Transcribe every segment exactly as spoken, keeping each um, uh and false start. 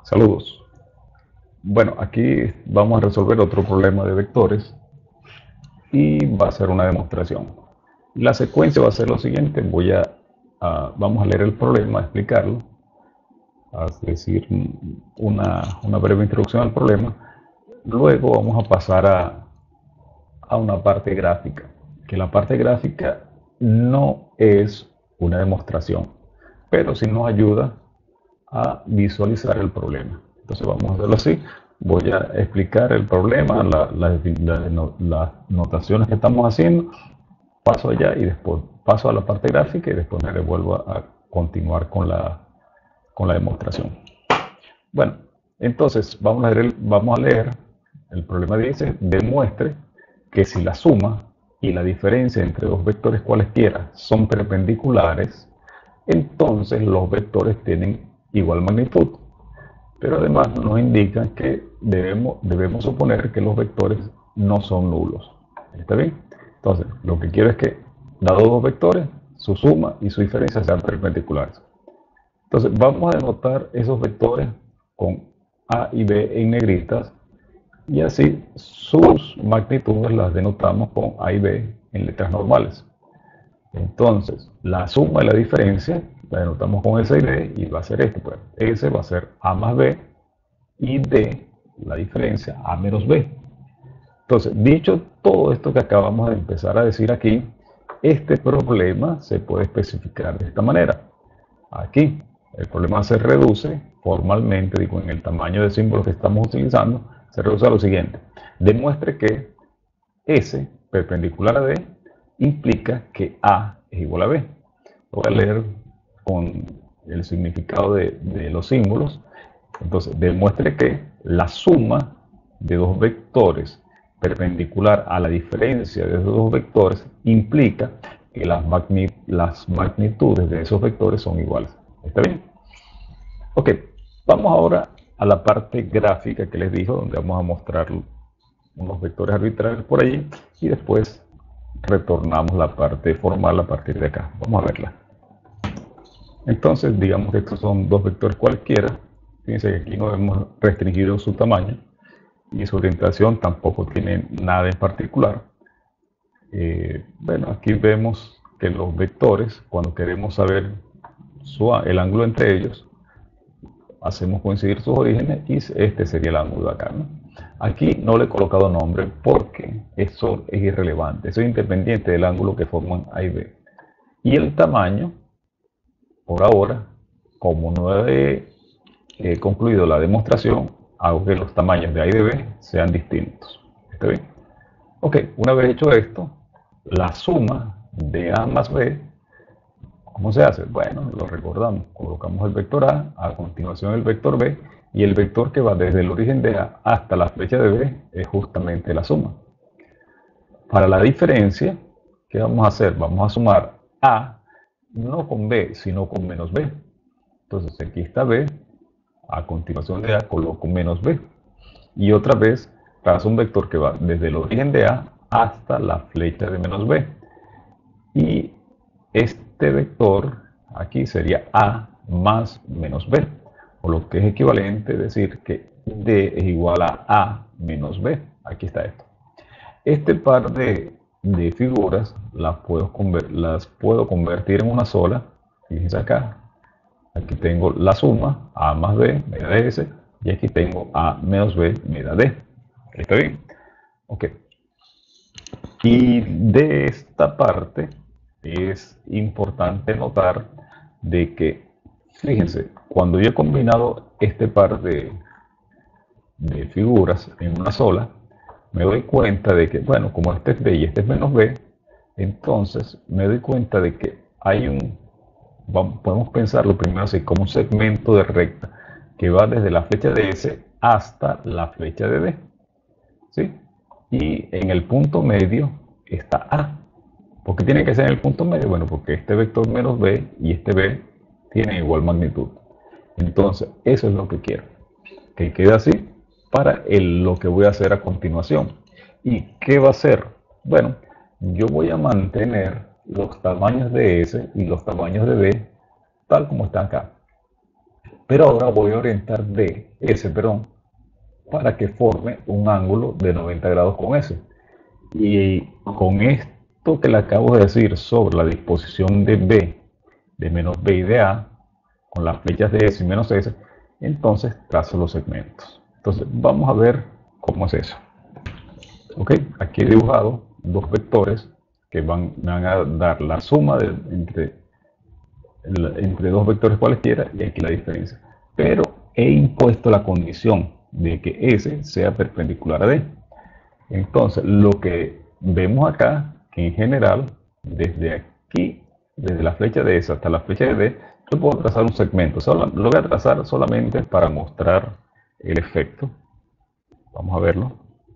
Saludos. Bueno, aquí vamos a resolver otro problema de vectores y va a ser una demostración. La secuencia va a ser lo siguiente. Voy a, a vamos a leer el problema, a explicarlo, a decir una, una breve introducción al problema. Luego vamos a pasar a, a una parte gráfica, que la parte gráfica no es una demostración, pero sí nos ayuda a visualizar el problema. Entonces vamos a hacerlo así. Voy a explicar el problema, la, la, la, no, las notaciones que estamos haciendo, paso allá y después paso a la parte gráfica y después me devuelvo a continuar con la, con la demostración. Bueno, entonces vamos a leer, vamos a leer el problema dice, demuestre que si la suma y la diferencia entre dos vectores cualesquiera son perpendiculares, entonces los vectores tienen igual magnitud. Pero además nos indica que debemos, debemos suponer que los vectores no son nulos. ¿Está bien? Entonces, lo que quiero es que, dados dos vectores, su suma y su diferencia sean perpendiculares. Entonces, vamos a denotar esos vectores con A y B en negritas y así sus magnitudes las denotamos con A y B en letras normales. Entonces, la suma y la diferencia la denotamos con S y D y va a ser esto. Pues. S va a ser A más B y D, la diferencia, A menos B. Entonces, dicho todo esto que acabamos de empezar a decir aquí, este problema se puede especificar de esta manera. Aquí, el problema se reduce formalmente, digo, en el tamaño de símbolo que estamos utilizando, se reduce a lo siguiente. Demuestre que S perpendicular a D implica que A es igual a B. Lo voy a leer con el significado de, de los símbolos. Entonces, demuestre que la suma de dos vectores perpendicular a la diferencia de esos dos vectores implica que las, magnit las magnitudes de esos vectores son iguales. ¿Está bien? Ok, vamos ahora a la parte gráfica que les dijo, donde vamos a mostrar unos vectores arbitrarios por allí y después retornamos la parte formal a partir de acá. Vamos a verla. Entonces, digamos que estos son dos vectores cualquiera. Fíjense que aquí no hemos restringido su tamaño y su orientación tampoco tiene nada en particular. Eh, bueno, aquí vemos que los vectores, cuando queremos saber su, el ángulo entre ellos, hacemos coincidir sus orígenes y este sería el ángulo de acá, ¿no? Aquí no le he colocado nombre porque eso es irrelevante, eso es independiente del ángulo que forman A y B. Y el tamaño, por ahora, como no he eh, concluido la demostración, hago que los tamaños de A y de B sean distintos. ¿Está bien? Ok, una vez hecho esto, la suma de A más B, ¿cómo se hace? Bueno, lo recordamos, colocamos el vector A, a continuación el vector B, y el vector que va desde el origen de A hasta la flecha de B es justamente la suma. Para la diferencia, ¿qué vamos a hacer? Vamos a sumar A, no con B, sino con menos B. Entonces aquí está B, a continuación de A coloco menos B. Y otra vez trazo un vector que va desde el origen de A hasta la flecha de menos B. Y este vector aquí sería A más menos B, o lo que es equivalente decir que D es igual a A menos B. Aquí está esto. Este par de, de figuras las puedo, las puedo convertir en una sola. Fíjense acá. Aquí tengo la suma, A más B me da S, y aquí tengo A menos B me da D. ¿Está bien? Ok. Y de esta parte es importante notar de que, fíjense, cuando yo he combinado este par de, de figuras en una sola, me doy cuenta de que, bueno, como este es B y este es menos B, entonces me doy cuenta de que hay un, vamos, podemos pensarlo primero así, como un segmento de recta que va desde la flecha de S hasta la flecha de D, ¿sí? Y en el punto medio está A. ¿Por qué tiene que ser en el punto medio? Bueno, porque este vector menos B y este B tienen igual magnitud. Entonces, eso es lo que quiero. Que quede así para el, lo que voy a hacer a continuación. ¿Y qué va a hacer? Bueno, yo voy a mantener los tamaños de S y los tamaños de B tal como están acá. Pero ahora voy a orientar D, S, perdón, para que forme un ángulo de noventa grados con S. Y con esto que le acabo de decir sobre la disposición de B, de menos B y de A, con las flechas de S y menos S, entonces trazo los segmentos. Entonces vamos a ver cómo es eso. Ok, aquí he dibujado dos vectores que van, van a dar la suma de, entre, entre dos vectores cualesquiera y aquí la diferencia. Pero he impuesto la condición de que S sea perpendicular a D. Entonces lo que vemos acá, que en general, desde aquí, desde la flecha de S hasta la flecha de D, yo puedo trazar un segmento. Solo, lo voy a trazar solamente para mostrar el efecto. Vamos a verlo.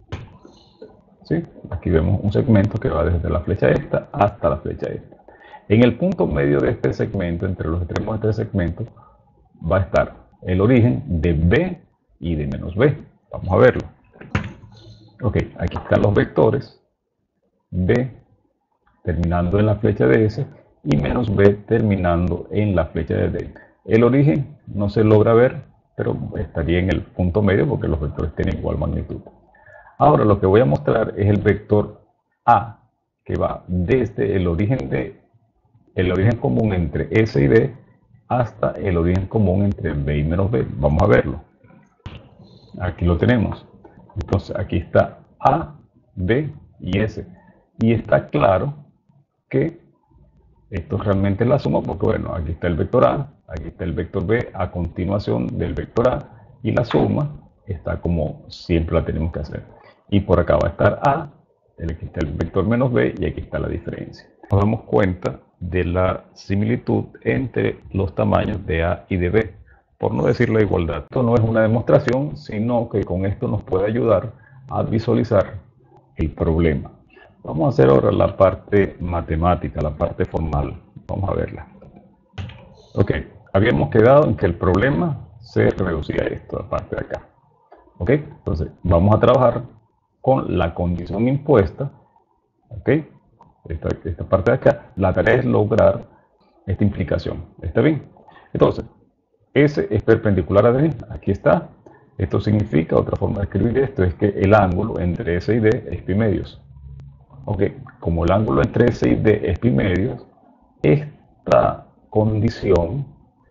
¿Sí? Aquí vemos un segmento que va desde la flecha esta hasta la flecha esta. En el punto medio de este segmento, entre los extremos de este segmento, va a estar el origen de B y de menos B. Vamos a verlo. Ok, aquí están los vectores B terminando en la flecha de S y menos B terminando en la flecha de D. El origen no se logra ver, pero estaría en el punto medio porque los vectores tienen igual magnitud. Ahora lo que voy a mostrar es el vector A, que va desde el origen, de, el origen común entre S y D hasta el origen común entre B y menos B. Vamos a verlo. Aquí lo tenemos. Entonces aquí está A, B y S. Y está claro que esto realmente es la suma porque, bueno, aquí está el vector A, aquí está el vector B a continuación del vector A y la suma está como siempre la tenemos que hacer. Y por acá va a estar A, aquí está el vector menos B y aquí está la diferencia. Nos damos cuenta de la similitud entre los tamaños de A y de B, por no decir la igualdad. Esto no es una demostración, sino que con esto nos puede ayudar a visualizar el problema. Vamos a hacer ahora la parte matemática, la parte formal. Vamos a verla. Ok, habíamos quedado en que el problema se reducía a esto, la parte de acá. Ok, entonces vamos a trabajar con la condición impuesta. Ok, esta, esta parte de acá. La tarea es lograr esta implicación. ¿Está bien? Entonces, S es perpendicular a D. Aquí está. Esto significa, otra forma de escribir esto, es que el ángulo entre S y D es pi medios. Ok, como el ángulo entre S y D es pi medios, esta condición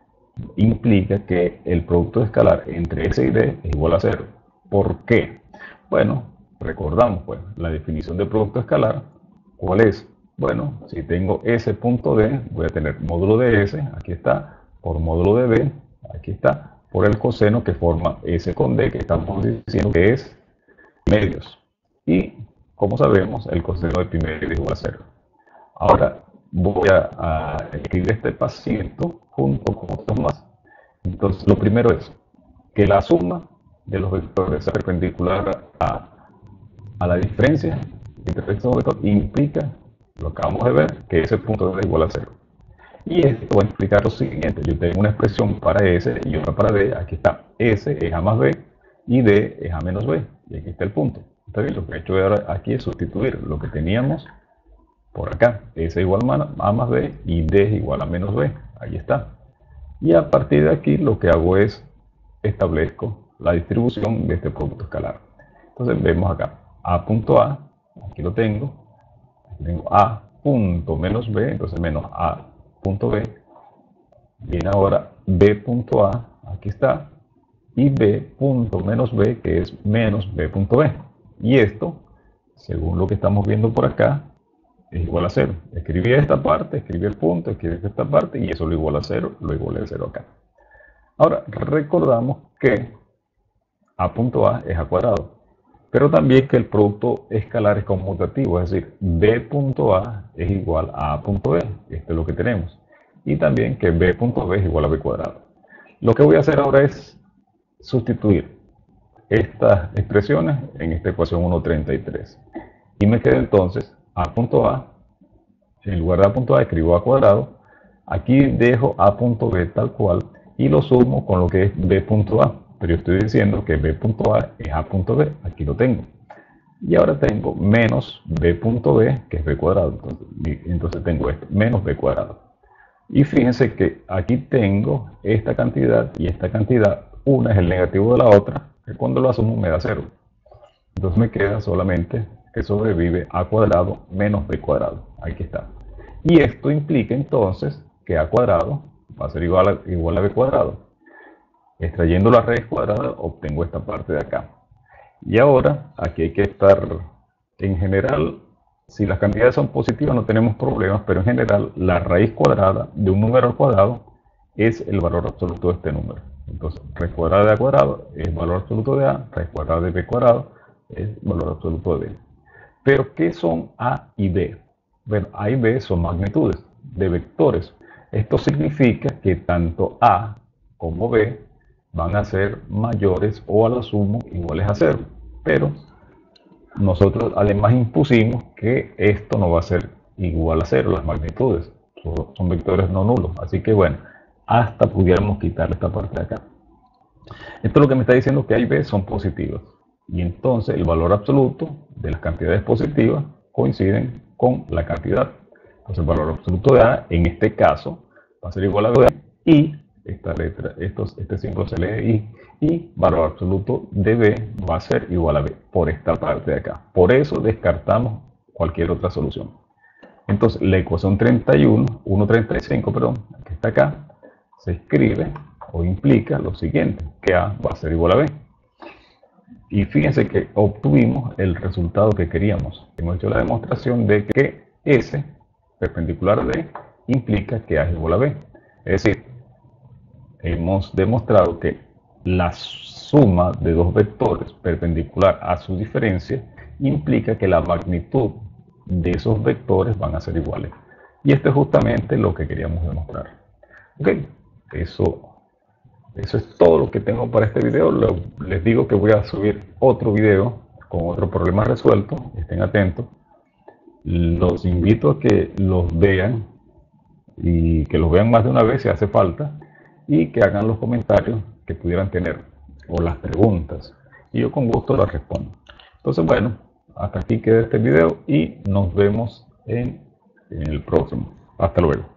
implica que el producto escalar entre S y D es igual a cero. ¿Por qué? Bueno, recordamos pues la definición de producto escalar. ¿Cuál es? Bueno, si tengo S punto D, voy a tener módulo de S, aquí está, por módulo de D, aquí está, por el coseno que forma S con D, que estamos diciendo que es medios. Y como sabemos, el coseno de pi medios es igual a cero. Ahora voy a, a escribir este paciente junto con otros más. Entonces, lo primero es que la suma de los vectores sea perpendicular a, a la diferencia entre estos vectores implica, lo acabamos de ver, que ese punto D es igual a cero. Y esto va a implicar lo siguiente: yo tengo una expresión para S y otra para D. Aquí está S es A más B y D es A menos B. Y aquí está el punto. ¿Está bien? Lo que he hecho ahora aquí es sustituir lo que teníamos por acá. S igual a A más B y D es igual a menos B. Ahí está. Y a partir de aquí lo que hago es establezco la distribución de este producto escalar. Entonces vemos acá A punto A, aquí lo tengo, aquí tengo A punto menos B, entonces menos A punto B, viene ahora B punto A, aquí está, y B punto menos B, que es menos B punto B. Y esto, según lo que estamos viendo por acá, es igual a cero. Escribí esta parte, escribí el punto, escribí esta parte y eso lo iguala a cero, lo iguala a cero acá. Ahora, recordamos que A punto A es A cuadrado, pero también que el producto escalar es conmutativo, es decir, B punto A es igual a A punto B, esto es lo que tenemos, y también que B punto B es igual a B cuadrado. Lo que voy a hacer ahora es sustituir estas expresiones en esta ecuación uno punto treinta y tres, y me queda entonces A punto A, en lugar de A punto A escribo A cuadrado, aquí dejo A punto B tal cual, y lo sumo con lo que es B punto A. Pero yo estoy diciendo que B punto A es A punto B, aquí lo tengo. Y ahora tengo menos B punto B, que es B cuadrado. Entonces, entonces tengo esto, menos B cuadrado. Y fíjense que aquí tengo esta cantidad y esta cantidad. Una es el negativo de la otra, que cuando lo asumo me da cero. Entonces me queda solamente que sobrevive a cuadrado menos b cuadrado. Aquí está. Y esto implica entonces que a cuadrado va a ser igual a, igual a b cuadrado. Extrayendo la raíz cuadrada obtengo esta parte de acá. Y ahora aquí hay que estar, en general, si las cantidades son positivas no tenemos problemas, pero en general la raíz cuadrada de un número al cuadrado es el valor absoluto de este número. Entonces, raíz cuadrada de a cuadrado es valor absoluto de a, raíz cuadrada de b cuadrado es valor absoluto de b. Pero, ¿qué son a y b? Bueno, a y b son magnitudes de vectores. Esto significa que tanto a como b van a ser mayores o a la suma iguales a cero. Pero nosotros además impusimos que esto no va a ser igual a cero, las magnitudes. Son, son vectores no nulos. Así que bueno, hasta pudiéramos quitar esta parte de acá. Esto lo que me está diciendo que a y b son positivas. Y entonces el valor absoluto de las cantidades positivas coinciden con la cantidad. Entonces el valor absoluto de a, en este caso, va a ser igual a b y esta letra, estos, este símbolo se lee i, y valor absoluto de b va a ser igual a b por esta parte de acá. Por eso descartamos cualquier otra solución. Entonces la ecuación treinta y uno, ciento treinta y cinco, perdón, que está acá, se escribe o implica lo siguiente, que a va a ser igual a b. Y fíjense que obtuvimos el resultado que queríamos. Hemos hecho la demostración de que S perpendicular a D implica que A es igual a B. Es decir, hemos demostrado que la suma de dos vectores perpendicular a su diferencia implica que la magnitud de esos vectores van a ser iguales. Y esto es justamente lo que queríamos demostrar. Ok, eso... Eso es todo lo que tengo para este video. Les digo que voy a subir otro video con otro problema resuelto. Estén atentos. Los invito a que los vean y que los vean más de una vez si hace falta y que hagan los comentarios que pudieran tener o las preguntas y yo con gusto las respondo. Entonces bueno, hasta aquí queda este video y nos vemos en, en el próximo. Hasta luego.